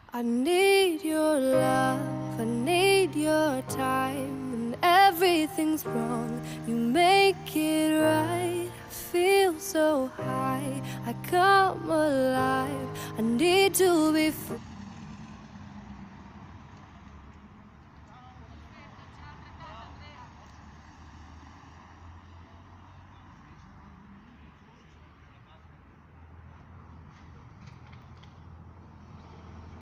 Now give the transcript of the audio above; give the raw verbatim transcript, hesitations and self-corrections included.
I need your love, I need your time. When everything's wrong, you make it right. I feel so high, I come alive. I need to be free.